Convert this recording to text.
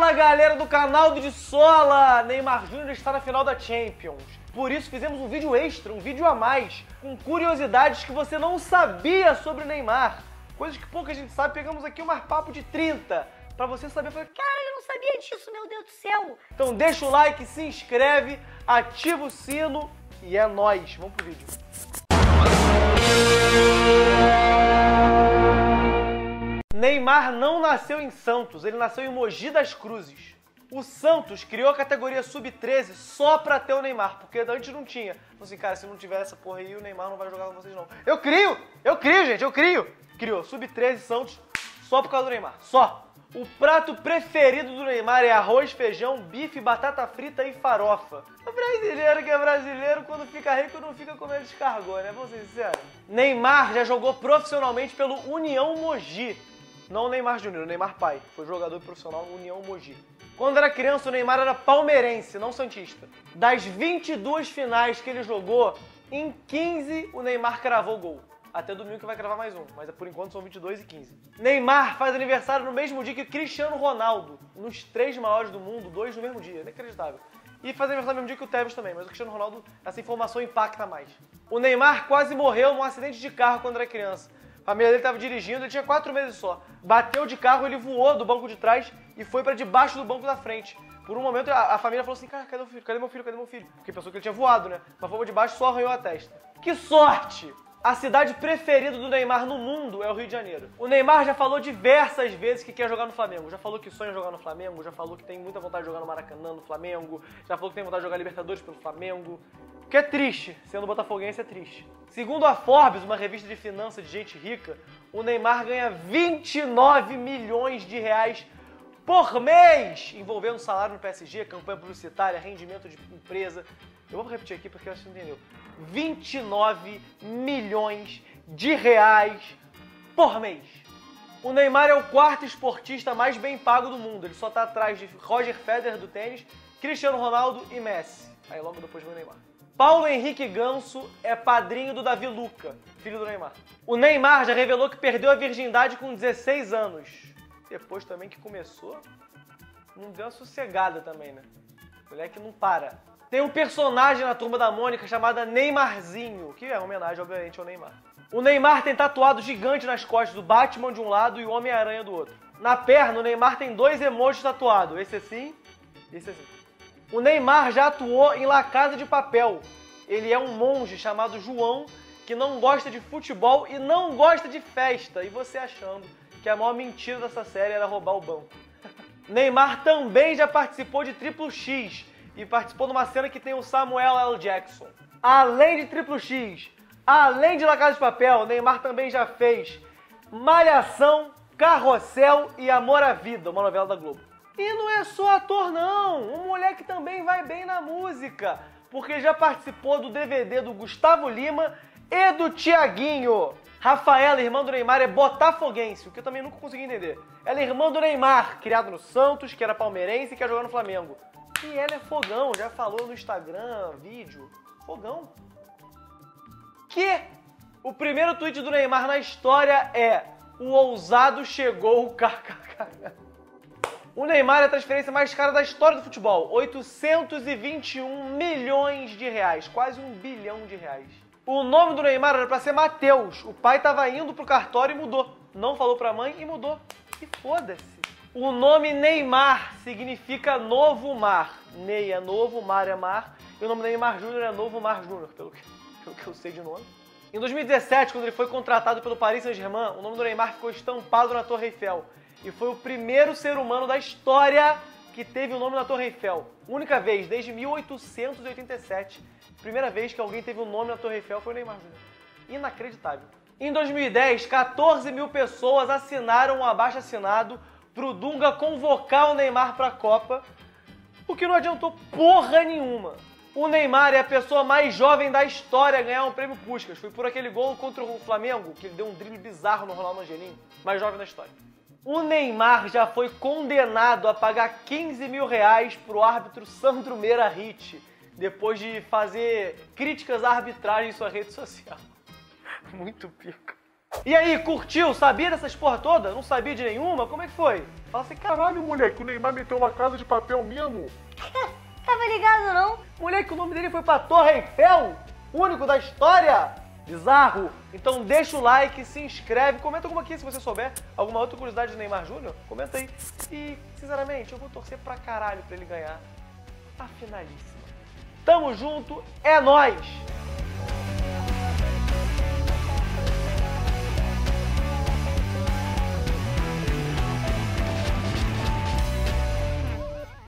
Fala, galera do canal do Sola! Neymar Júnior está na final da Champions. Por isso fizemos um vídeo extra, um vídeo a mais, com curiosidades que você não sabia sobre o Neymar. Coisas que pouca gente sabe, pegamos aqui um papo de 30, pra você saber. Cara, eu não sabia disso, meu Deus do céu! Então deixa o like, se inscreve, ativa o sino e é nóis. Vamos pro vídeo. Neymar não nasceu em Santos, ele nasceu em Mogi das Cruzes. O Santos criou a categoria Sub-13 só pra ter o Neymar, porque antes não tinha. Falei assim, cara, se não tiver essa porra aí, o Neymar não vai jogar com vocês não. Eu crio, gente, eu crio. Criou Sub-13 Santos só por causa do Neymar, só. O prato preferido do Neymar é arroz, feijão, bife, batata frita e farofa. O brasileiro que é brasileiro, quando fica rico, não fica comendo escargot, né? Vamos ser sinceros. Neymar já jogou profissionalmente pelo União Mogi. Não o Neymar Júnior, o Neymar pai. Foi jogador profissional no União Mogi. Quando era criança, o Neymar era palmeirense, não santista. Das 22 finais que ele jogou, em 15 o Neymar cravou gol. Até domingo que vai cravar mais um, mas por enquanto são 22 e 15. Neymar faz aniversário no mesmo dia que Cristiano Ronaldo. Nos 3 maiores do mundo, 2 no mesmo dia. Inacreditável. E faz aniversário no mesmo dia que o Tevez também, mas o Cristiano Ronaldo, essa informação impacta mais. O Neymar quase morreu num acidente de carro quando era criança. A família dele estava dirigindo, ele tinha 4 meses só. Bateu de carro, ele voou do banco de trás e foi para debaixo do banco da frente. Por um momento, a família falou assim, cara, cadê o filho? Cadê meu filho? Cadê meu filho? Porque pensou que ele tinha voado, né? Mas foi de baixo e só arranhou a testa. Que sorte! A cidade preferida do Neymar no mundo é o Rio de Janeiro. O Neymar já falou diversas vezes que quer jogar no Flamengo. Já falou que sonha jogar no Flamengo, já falou que tem muita vontade de jogar no Maracanã, no Flamengo. Já falou que tem vontade de jogar Libertadores pelo Flamengo. O que é triste, sendo botafoguense é triste. Segundo a Forbes, uma revista de finanças de gente rica, o Neymar ganha 29 milhões de reais por mês, envolvendo salário no PSG, campanha publicitária, rendimento de empresa. Eu vou repetir aqui porque eu acho que você entendeu. 29 milhões de reais por mês. O Neymar é o quarto esportista mais bem pago do mundo. Ele só tá atrás de Roger Federer do tênis, Cristiano Ronaldo e Messi. Aí logo depois vem o Neymar. Paulo Henrique Ganso é padrinho do Davi Luca, filho do Neymar. O Neymar já revelou que perdeu a virgindade com 16 anos. Depois também que começou, não deu uma sossegada também, né? O moleque não para. Tem um personagem na Turma da Mônica chamada Neymarzinho, que é uma homenagem, obviamente, ao Neymar. O Neymar tem tatuado gigante nas costas do Batman de um lado e o Homem-Aranha do outro. Na perna, o Neymar tem 2 emojis tatuados, esse assim e esse assim. O Neymar já atuou em La Casa de Papel. Ele é um monge chamado João que não gosta de futebol e não gosta de festa. E você achando que a maior mentira dessa série era roubar o banco. Neymar também já participou de Triplo X e participou de uma cena que tem o Samuel L. Jackson. Além de Triplo X, além de La Casa de Papel, Neymar também já fez Malhação, Carrossel e Amor à Vida, uma novela da Globo. E não é só ator não, o moleque também vai bem na música, porque já participou do DVD do Gustavo Lima e do Thiaguinho. Rafaela, irmã do Neymar, é botafoguense, o que eu também nunca consegui entender. Ela é irmã do Neymar, criado no Santos, que era palmeirense e quer jogar no Flamengo. E ela é fogão, já falou no Instagram, vídeo, fogão. Que o primeiro tweet do Neymar na história é: o ousado chegou, kkk. O Neymar é a transferência mais cara da história do futebol, 821 milhões de reais, quase 1 bilhão de reais. O nome do Neymar era pra ser Matheus, o pai tava indo pro cartório e mudou. Não falou pra mãe e mudou. E foda-se. O nome Neymar significa novo mar. Ney é novo, mar é mar. E o nome Neymar Júnior é Novo Mar Júnior, pelo que eu sei de nome. Em 2017, quando ele foi contratado pelo Paris Saint-Germain, o nome do Neymar ficou estampado na Torre Eiffel. E foi o primeiro ser humano da história que teve o nome na Torre Eiffel. Única vez, desde 1887. Primeira vez que alguém teve o nome na Torre Eiffel foi o Neymar Júnior. Inacreditável. Em 2010, 14 mil pessoas assinaram um abaixo-assinado pro Dunga convocar o Neymar pra Copa, o que não adiantou porra nenhuma. O Neymar é a pessoa mais jovem da história a ganhar um prêmio Puskás. Foi por aquele gol contra o Flamengo, que ele deu um drible bizarro no Ronaldo Angelini, mais jovem da história. O Neymar já foi condenado a pagar 15 mil reais pro árbitro Sandro Meirahit, depois de fazer críticas à arbitragem em sua rede social. Muito pica. E aí, curtiu? Sabia dessas porra toda? Não sabia de nenhuma? Como é que foi? Fala assim, Caralho, moleque, o Neymar meteu uma Casa de Papel mesmo. Tava ligado, não? moleque, o nome dele foi pra Torre Eiffel? Único da história? Bizarro. Então deixa o like, se inscreve, comenta alguma aqui se você souber. Alguma outra curiosidade do Neymar Júnior? Comenta aí. E, sinceramente, eu vou torcer pra caralho pra ele ganhar a finalíssima. Tamo junto, é nóis!